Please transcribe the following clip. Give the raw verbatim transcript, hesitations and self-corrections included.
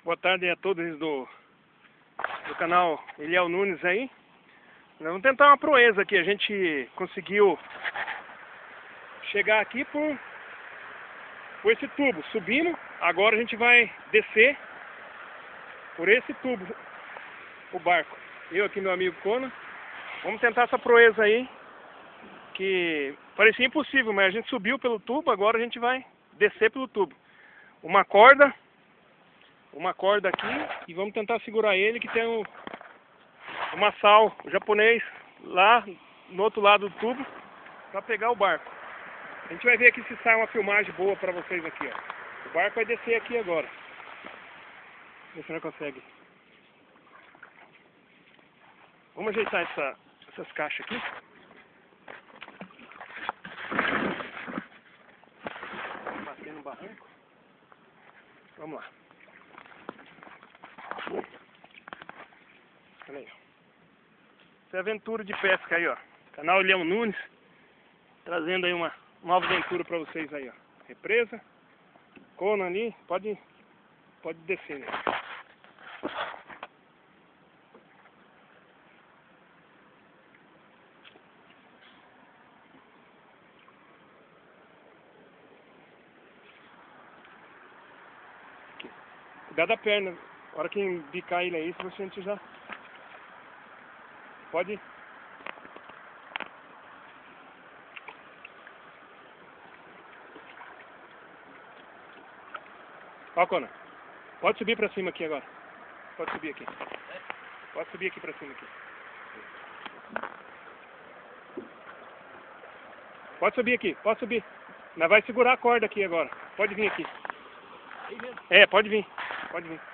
Boa tarde a todos do, do canal Eliel Nunes aí. Nós vamos tentar uma proeza aqui. A gente conseguiu chegar aqui por, por esse tubo. Subimos. Agora a gente vai descer por esse tubo o barco. Eu aqui, meu amigo Conan. Vamos tentar essa proeza aí, que parecia impossível, mas a gente subiu pelo tubo. Agora a gente vai descer pelo tubo. Uma corda. Uma corda aqui e vamos tentar segurar ele, que tem um, um maçal japonês lá no outro lado do tubo para pegar o barco. A gente vai ver aqui se sai uma filmagem boa para vocês aqui, ó. O barco vai descer aqui agora. Vê se não consegue. Vamos ajeitar essa, essas caixas aqui. Bater no barranco. Vamos lá. Olha aí, ó. Essa é a aventura de pesca aí, ó. Canal Eliel Nunes. Trazendo aí uma nova aventura pra vocês aí, ó. Represa. Conan ali. Pode, pode descer, né? Aqui. Cuidado da perna. A hora que embicar ele aí, se a gente já... Pode ir. Ó, Conan. Pode subir pra cima aqui agora. Pode subir aqui. Pode subir aqui pra cima aqui. Pode subir aqui, pode subir. Nós vai segurar a corda aqui agora. Pode vir aqui. É, pode vir. Pode vir.